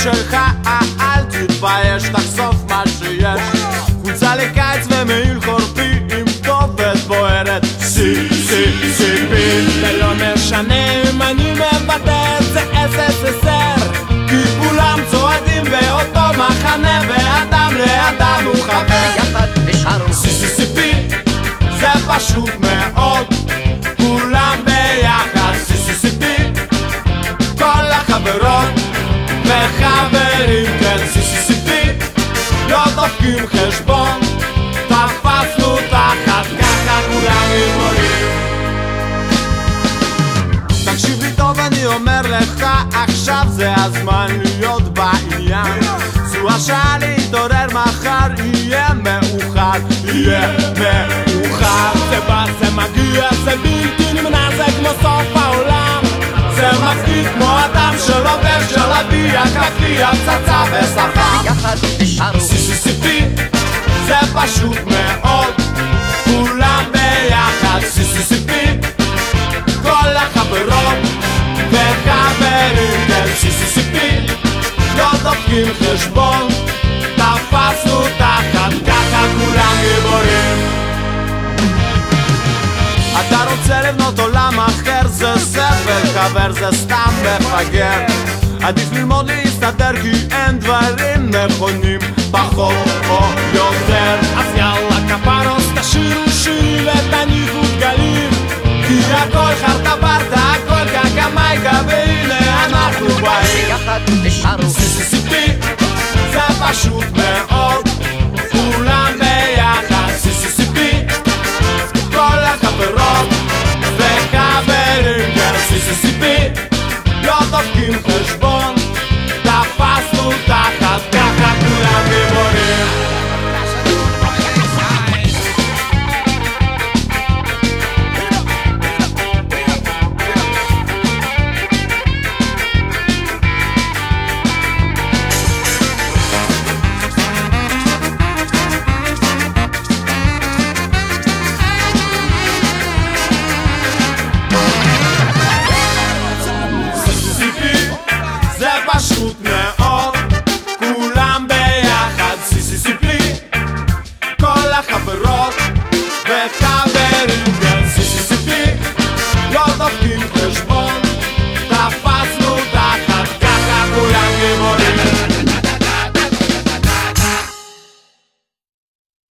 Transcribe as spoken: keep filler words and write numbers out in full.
שלך, אל תתבייש, תחשוף מה שיש. חולצה לקיץ ומעיל חורפי עם כתובת בוערת, סי, סי, סיפי. זה לא משנה אם אני מבטא את זה אס אס אס אר, כי כולם צועדים באותו מחנה ואדם לאדם הוא חבר. יחד נשארנו סי, סי, סיפי, זה פשוט מאוד, כולם ביחד. סי, סי, סיפי, כל החברות וחברים, כן. סי, סי, סיפי, לא דופקים חשבון, תפסנו תחת, ככה כולם גיבורים. תקשיב לי טוב, אני אומר לך, עכשיו זה הזמן להיות בעניין. זו השעה להתעורר, מחר יהיה מאוחר, יהיה מאוחר. זה בא, זה מגיע, זה בלתי נמנע, זה כמו סוף העולם. זה מפחיד כמו אדם שלובש שלביה, כפייה, פצצה ושפה. יחד נשארנו סי, סי, סיפי, זה פשוט מאוד, כולם ביחד. סי, סי, סיפי, כל החברות וחברים, כן. סי, סי, סיפי, לא דופקים חשבון, תפסנו תחת, ככה כולם גיבורים. אתה רוצה לבנות עולם אחר, זה סבל, חבר זה סתם מפגר. עדיף ללמוד להסתדר כי אין דברים נכונים, פחות או יותר. אז יאללה כפרוס, תשירו שיר ותניחו דגלים, כי הכל חרטה ברטה, הכל קקמייגה,